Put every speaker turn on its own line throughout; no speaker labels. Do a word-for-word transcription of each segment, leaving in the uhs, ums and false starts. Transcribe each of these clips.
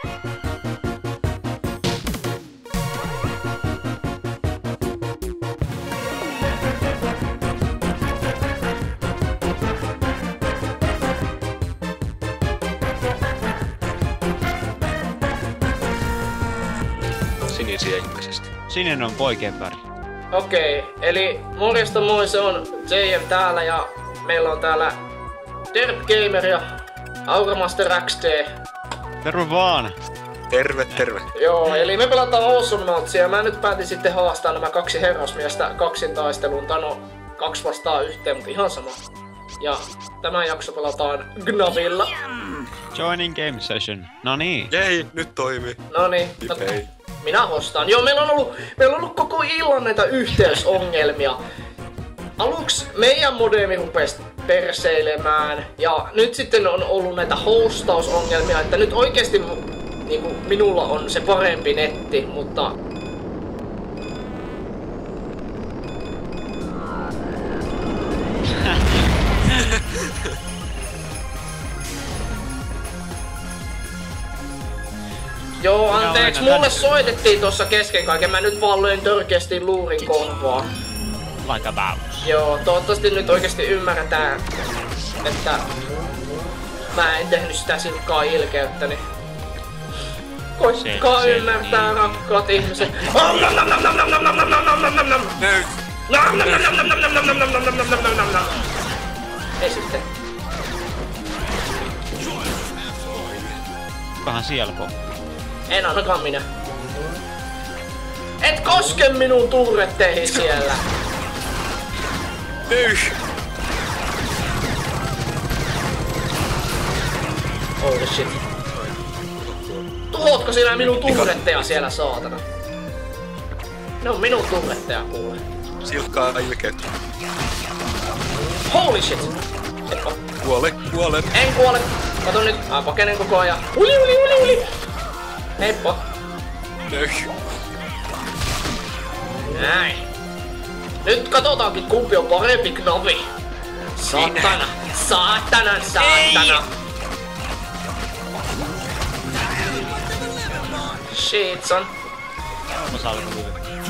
Sinisiä ilmeisesti.
Sininen on poikien väri.
Okei, okay, eli morjesta moi, se on J M täällä ja meillä on täällä Derp Gamer ja Auramaster X D.
Terve vaan!
Terve, terve.
Joo, eli me pelataan Awesome Notsia ja mä nyt päätin sitten haastaa nämä kaksi herrasmiestä kaksintaisteluun. Tän on kaksi vastaan yhteen, mutta ihan sama. Ja tämä jakso pelataan Gnavilla.
Joining game session. No niin.
Jei, nyt toimii.
Noniin.
Hei.
Minä hostaan. Joo, meillä on ollut, meillä on ollut koko illan näitä yhteysongelmia. Aluksi meidän modemi rupesi perseilemään ja nyt sitten on ollut näitä hostausongelmia, että nyt oikeesti niinku, minulla on se parempi netti, mutta joo, anteeksi, mulle soitettiin tossa kesken kaiken, mä nyt vaan löin törkeästi luurin korvaa.
Like a bounce.
Joo, toivottavasti nyt oikeesti ymmärretään, että mä en tehnyt sitä silkkaa ilkeyttäni. Koittakaa
Se- se-
ymmärtää,
niin.
rakkaat ihmiset.
Nöy.
Ei sitten.
Kukahan siellä po?
En ainakaan minä. Et koske minun turretteihin siellä.
Nöy.
Holy shit. Tuhotko sinä minun turretteja siellä, saatana? Ne on minun turretteja, kuule.
Silkkaa ilkeyttä.
Holy shit! Etpä.
Kuole, kuole.
En kuole. Kato nyt. Mä pakenen koko ajan. Uli, uli, uli, uli. Heippa.
Nöy.
Näin. Nyt katsotaankin kumpi on parempi Gnavi. Saatana. Saatana, saatana. Shit, son.
Mä saan hyvin.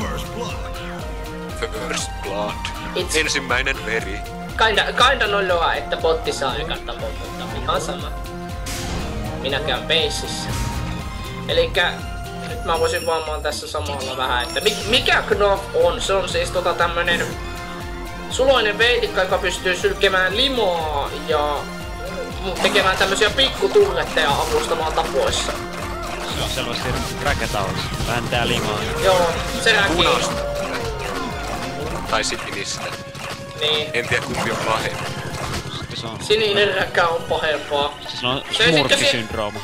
First blood.
It's
Ensimmäinen veri.
kinda, kinda noloa, että botti saa ekan tapon, mutta ihan sama. Minä käyn beississä. Elikkä nyt mä voisin vammaan tässä samalla vähän, että mikä Knaf on? Se on siis tota tämmönen suloinen veitikka, joka pystyy sylkemään limoa ja tekemään tämmösiä pikkuturretteja avustamaan tapoissa.
Se on selvästi räkätaus. Vääntää limaa.
Joo, se räkii.
Punasta. Tai sinistä.
Niin.
En tiedä kumpi on pahempi.
Sitten se on...
Sininen räkä on pahempaa.
Se on
Se
smurfi-syndrooma.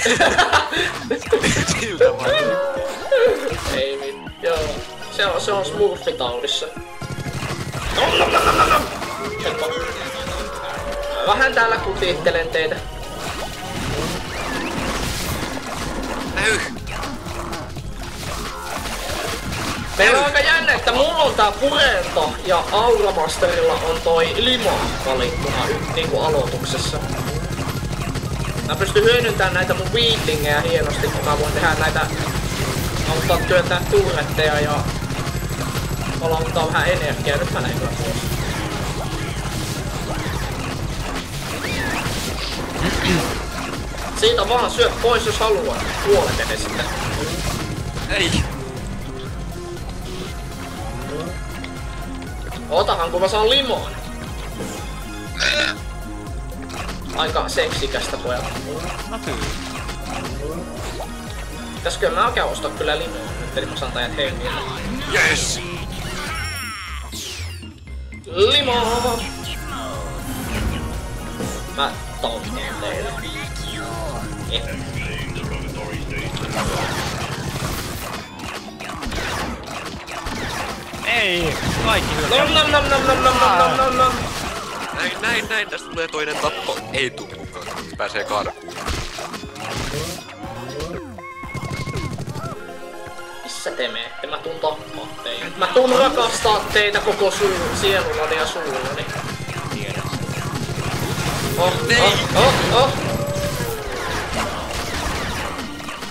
Siltä vaan.
Ei mit. Joo. Se on, se on smurfitaudissa. Nom, nom, nom, nom, nom. Helppo. Vähän täällä kutiittelen teitä.
Nöy.
Meillä on aika jännä, että mulla on tää Purento ja Auramasterilla on toi Lima valittuna niinku aloituksessa. Mä pystyn hyödyntämään näitä mun wheatlingejä hienosti, kun mä voin tehdä näitä auttaa työntää turretteja ja palauttaa vähän energiaa. Nyt mä näin kyllä pois. Siitä vaan syö pois jos haluat. Puolet edes sitten.
Ei.
Otahan kun mä saan limoon. Aika seksikästä pojat.
No kyllä.
Pitäisikö mä käy ostaa kyllä limoon nyt, eli mä saan tajat hengille.
Yes.
Limoa! Mä tauntaan teille. Eh.
Ei! Kaikki hyvä.
Nom nom nom nom nom nom nom nom nom nom.
Näin, näin, näin. Tästä tulee toinen tappo. Ei tuu mukaan. Pääsee karkuun.
Missä te meette? Mä tuun tappaa teitä. Mä tuun rakastaa teitä koko suu, sielullani ja suullani.
Tiedän.
Oh, oh, oh, oh.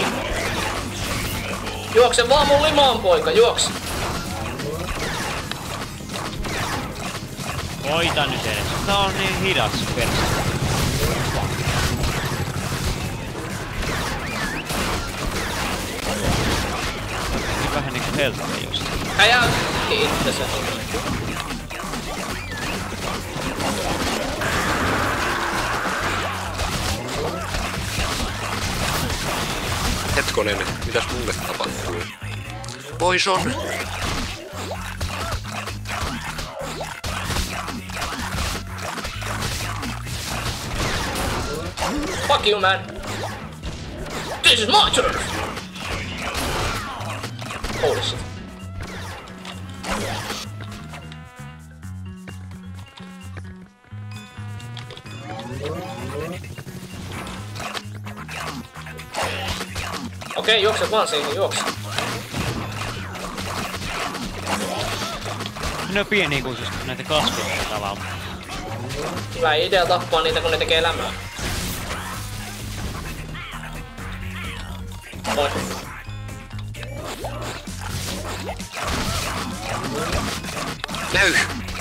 Juokse vaan mun limaan poika, juokse!
Voita nyt edes. Tää on niin hidas perse. Vähän niinku helttiä just.
Räjäytti itsensä.
Hetkonen, mitäs mulle tapahtuu? Poison!
Fuck you, man! This is my turn! Holy shit. Okei, okay, juokse vaan siihen, juokse.
Ne on pieniikuisesti näitä kasveja tavallaan.
Hyvä idea tappaa niitä, kun ne tekee lämmöä. Moi.
Näy!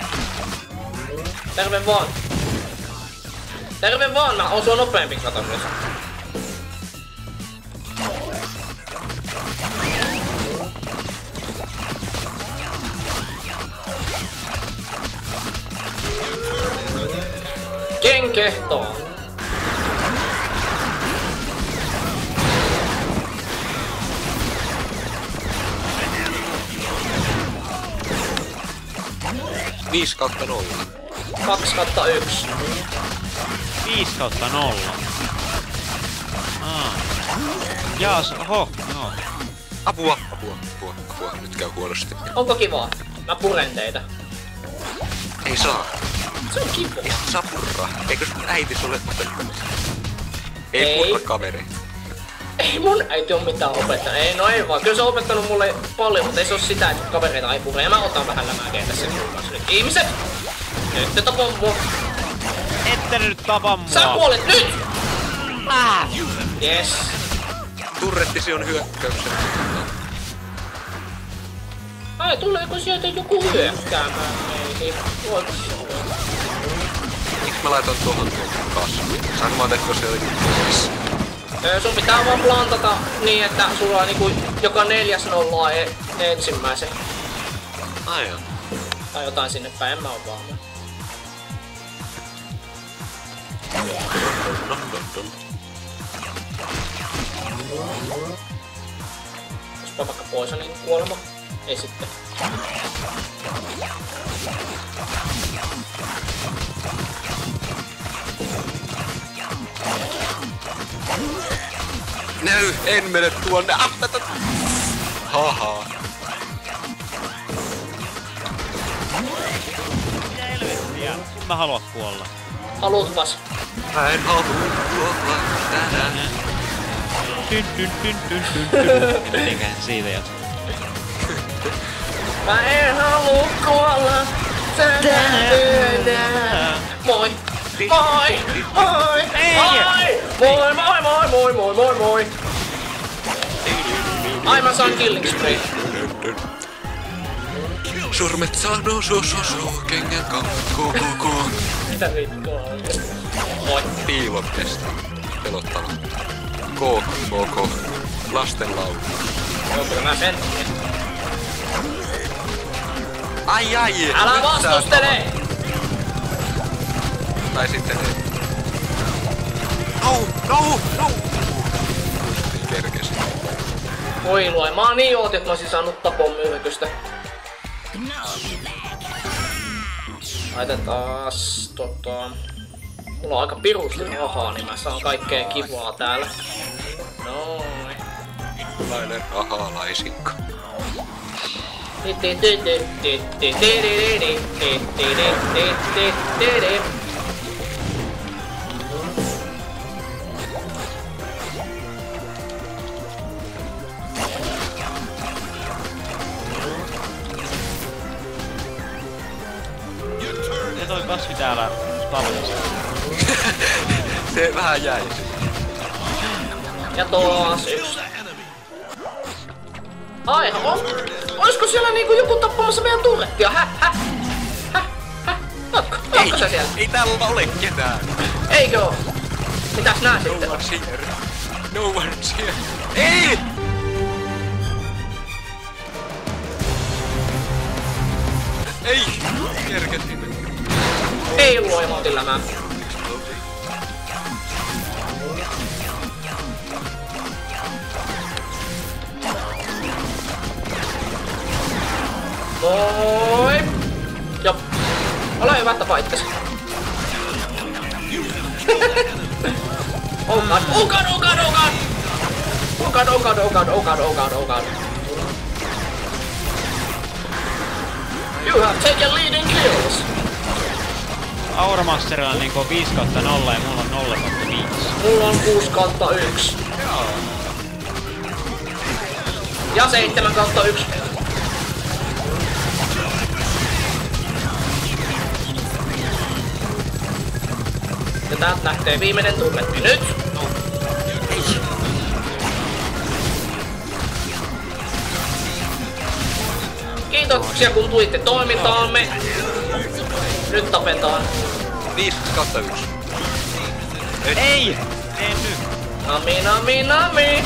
Terve vaan. Terve vaan, mä oon sua nopeampi, kato myös. Ken kehtoo?
viisi kautta nolla.
kaksi kautta yksi.
viisi kautta nolla. Aa. Jaas, oho, joo.
Apua, apua, apua, apua. Nyt käy huonosti.
Onko kivaa? Mä puren teitä.
Ei saa.
Se on kivaa.
Ei saa purraa. Eikö sun äiti sulle opettanut? Ei,
Ei.
purra kaveri.
Ei mun äiti oo mitään opettanut. Ei, no ei vaan. Kyllä se on opettanut mulle paljon, mutta ei se oo sitä, että kavereita ei pure. Ja mä otan vähän lämääkeä tässä kulmassa nyt. Ihmiset! Nyt te tapa mua.
Ette nyt tapa mua.
Sä kuolet nyt!
Ah.
Yes.
Turrettisi on hyökkäyksen.
Ai, tuleeko sieltä joku hyökkäämään meihin? Voiko se olla?
Miksi mä laitan tuohon tuon kasviin? Saanko mä otettua siellä joku pois?
Öö, sun pitää vaan plantata niin, että sulla on niinku joka neljäs nollaa e ensimmäisen.
Ai joo.
Tai jotain sinne päin, en mä oo vaan.
No, no, no.
Jospa vaikka Poisonin kuolema. Ei sitten.
Näy! En mene tuonne! Ah, tätä... Haha.
Mitä helvettiä? Mä haluat kuolla.
Haluutpas.
Mä en halua kuolla tänään.
Tyn tyn tyn tyn tyn tyn. Mitenkään siitä jos.
Mä en halua kuolla tänä yönä. Moi! Moi! Moi! Moi! Moi! Moi! Moi! Moi! Moi! Moi! Moi! Ai mä saan killing spree.
Sormet sanoo so so so kengän kakko koko.
Mitä vittua on? Moi!
Piilotesta. Pelottava. K K Lasten laulu.
Joo, kyllä mä sen tiedän.
Ai ai!
Älä
Nyt
vastustele!
Tai sitten ei. No! No! No! Kerkesin.
Voi luo, mä oon niin oot, että mä oisin saanut tapon myrkystä. Laitetaas tota... Mulla on aika pirusti rahaa, niin mä saan kaikkea kivaa täällä. Noin.
Lainen rahalaisinko.
Ja toi kasvi täällä spavnissa.
Se vähän jäi.
Ja taas yksi. Ai, on, oisko siellä niinku joku tappamassa meidän turrettia? Häh? Häh? Häh? Häh? Ootko? Ootko sä siellä?
Ei täällä ole ketään.
Eikö oo? Mitäs nää
No
sitten on?
one's here. No one's here. Ei! Ei! Kerkesin.
Ei luo emotilla mä. Moi! Jop. Ole hyvä, että paittas. Oh god, oh god, oh god, oh god! Oh god, oh god, oh god, oh god, oh god, oh god. You have taken leading kills.
Auramasterilla niinku viisi kautta nolla ja mulla on nolla kautta viisi.
Mulla on kuusi kautta yksi.
Joo.
Ja seitsemän kautta yksi. Ja täältä lähtee viimeinen turretti nyt. Kiitoksia kun tulitte toimintaamme. Nyt tapetaan.
viisi kautta yksi.
Ei! Ei nyt!
Nami, nami, nami!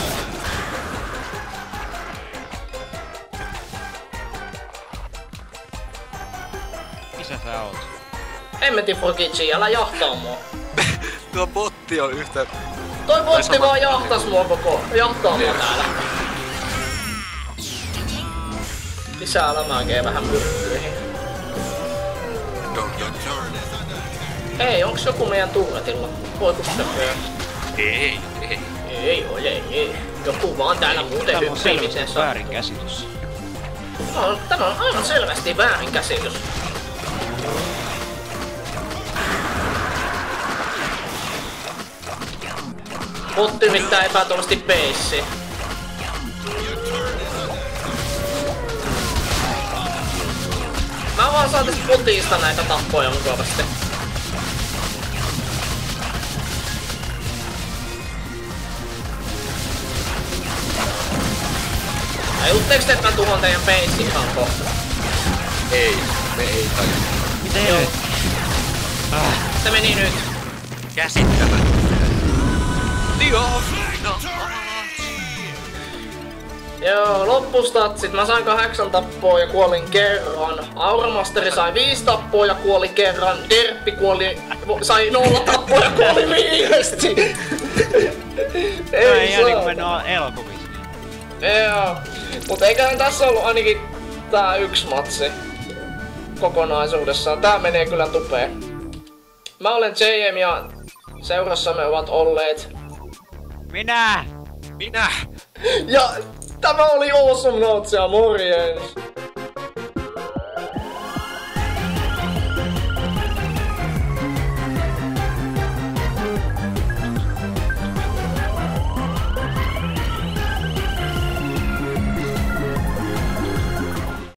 Missä sä oot?
Hemmetin Fokichi, älä jahtaa mua.
Tuo botti on yhtä...
Toi botti
sama-
vaan jahtas mua koko. Jahtaa mua täällä. Lisää lämääkee vähän myrkkyihin. Hei, onks joku meidän turretilla? Voiko sitä pyörä?
Ei, ei.
Ei ole, ei, ei. Joku vaan täällä muuten
Tämä on
hyppimisen
selvästi
saa.
väärin käsitys.
No, tämä on aivan selvästi väärin käsitys. Botti mitään epätoivasti peissi. Mä vaan saan tästä botista näitä tappoja mukavasti. Tajutteeks te, että mä tuhon teidän peissin ihan kohta?
Ei, me ei tajua.
Miten? Ah.
Se meni nyt.
Käsittämättä. Joo, no.
Joo, loppustatsit. Mä sain kahdeksan tappoa ja kuolin kerran. Auramasteri sai viisi tappoa ja kuoli kerran. Derppi kuoli... sai nolla tappoa ja kuoli viidesti.
Ei, ei ihan
saa.
niinku mennyt elokuvissa.
Joo. Mut eiköhän tässä ollut ainakin tää yksi matsi kokonaisuudessaan. Tää menee kyllä tupeen. Mä olen J M ja seurassamme ovat olleet...
Minä!
Minä!
Ja tämä oli Awesome Notes ja morjens!